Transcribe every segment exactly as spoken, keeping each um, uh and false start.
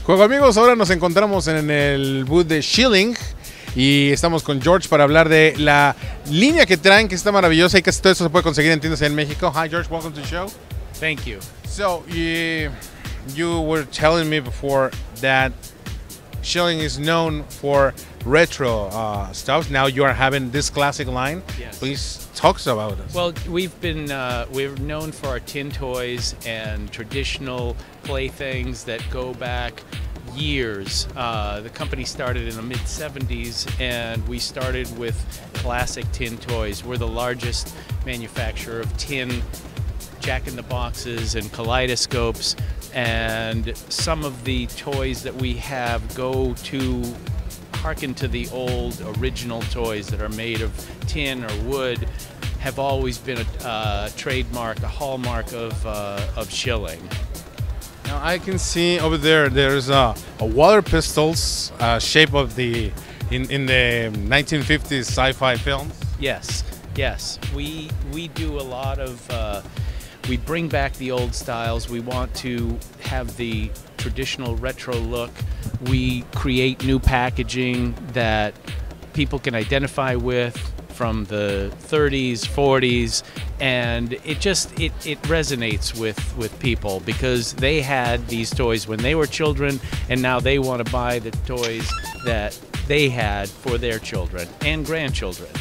Juego amigos, ahora nos encontramos en el booth de Schilling y estamos con George para hablar de la línea que traen, que está maravillosa y casi todo eso se puede conseguir en tiendas en México. Hi George, welcome to the show. Thank you. So you, you were telling me before that Schilling is known for retro uh, stuff. Now you are having this classic line. Yes. Please talk to us about it. Well, we've been uh, we're known for our tin toys and traditional playthings that go back years. Uh, the company started in the mid seventies, and we started with classic tin toys. We're the largest manufacturer of tin Jack-in-the-Boxes and kaleidoscopes, and some of the toys that we have go to harken to the old original toys that are made of tin or wood, have always been a uh, trademark, a hallmark of, uh, of Schilling. Now I can see over there there's a, a water pistols uh, shape of the in, in the nineteen fifties sci-fi films. Yes, yes. We, we do a lot of, uh, we bring back the old styles. We want to have the traditional retro look. We create new packaging that people can identify with from the thirties, forties, and it just it, it resonates with, with people because they had these toys when they were children, and now they want to buy the toys that they had for their children and grandchildren.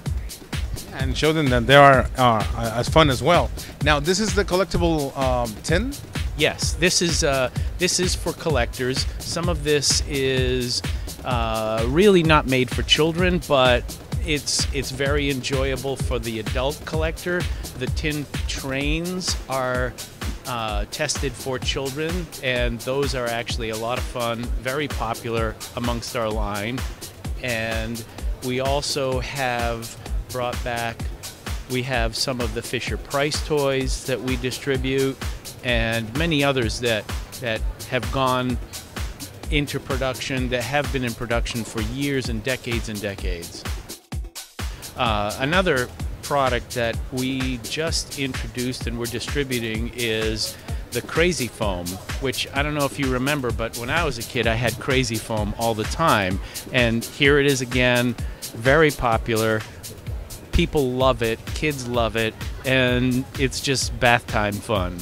And show them that they are uh, as fun as well. Now this is the collectible um, tin? Yes, this is uh, this is for collectors. Some of this is uh, really not made for children, but it's it's very enjoyable for the adult collector. The tin trains are uh, tested for children, and those are actually a lot of fun, very popular amongst our line. And we also have brought back, we have some of the Fisher-Price toys that we distribute, and many others that that have gone into production, that have been in production for years and decades and decades. Uh, another product that we just introduced and we're distributing is the Crazy Foam, which I don't know if you remember, but when I was a kid I had Crazy Foam all the time, and here it is again, very popular. People love it, kids love it, and it's just bath time fun.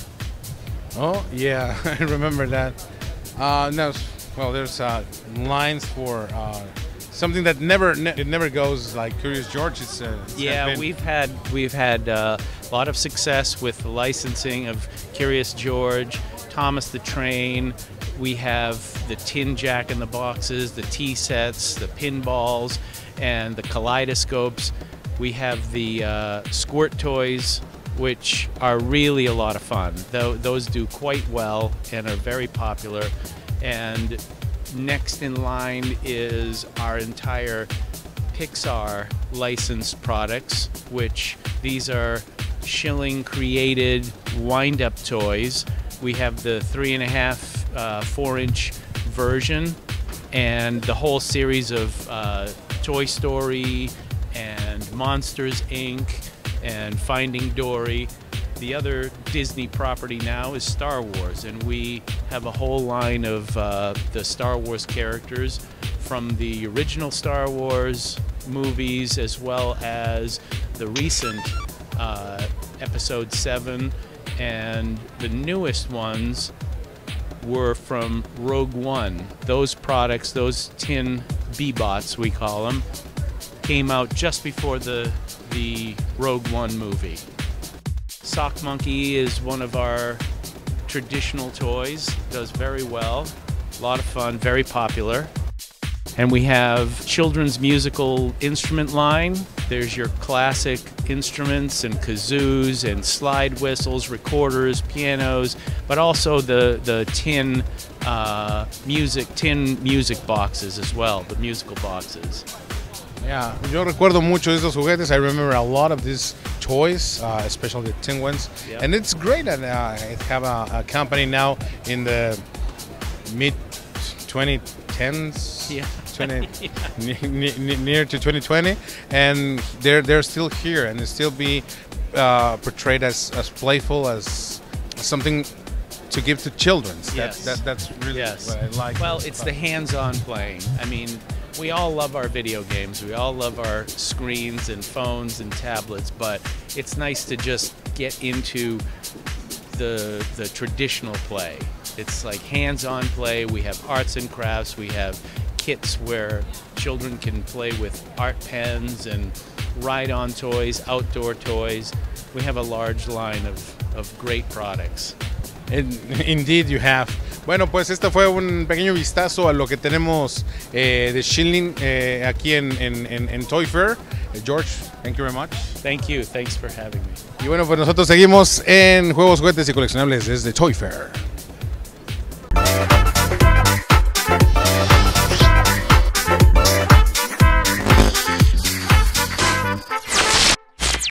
Oh yeah, I remember that. Uh, no, well, there's uh, lines for uh, something that never ne it never goes, like Curious George. It's, uh, it's yeah, we've had we've had uh, a lot of success with the licensing of Curious George, Thomas the Train. We have the tin Jack-in-the-Boxes, the tea sets, the pinballs, and the kaleidoscopes. We have the uh, squirt toys, which are really a lot of fun. Th those do quite well and are very popular. And next in line is our entire Pixar licensed products, which these are Schilling created wind-up toys. We have the three and a half, uh, four inch version, and the whole series of uh, Toy Story and Monsters Incorporated and Finding Dory. The other Disney property now is Star Wars, and we have a whole line of uh, the Star Wars characters from the original Star Wars movies as well as the recent uh, Episode seven, and the newest ones were from Rogue One. Those products, those tin B-bots we call them, came out just before the the Rogue One movie. Sock Monkey is one of our traditional toys, does very well, a lot of fun, very popular. And we have children's musical instrument line. There's your classic instruments and kazoos and slide whistles, recorders, pianos, but also the, the tin uh, music, tin music boxes as well, the musical boxes. Yeah, yo recuerdo mucho de esos juguetes. I remember a lot of these toys, uh, especially the tin ones. Yep. And it's great that uh, I have a, a company now in the mid twenty tens, yeah. twenty, yeah. near to twenty twenty, and they're they're still here and they still be uh, portrayed as, as playful, as something to give to children. That's, Yes. that, that's really Yes. what I like. Well, it's the hands-on playing. I mean, we all love our video games. We all love our screens and phones and tablets, but it's nice to just get into the the traditional play. It's like hands-on play. We have arts and crafts. We have kits where children can play with art pens and ride-on toys, outdoor toys. We have a large line of, of great products. Indeed you have. Bueno, pues este fue un pequeño vistazo a lo que tenemos eh, de Schilling eh, aquí en, en, en, en Toy Fair. Eh, George, thank you very much. Thank you. Thanks for having me. Y bueno, pues nosotros seguimos en Juegos, Juguetes y Coleccionables desde Toy Fair.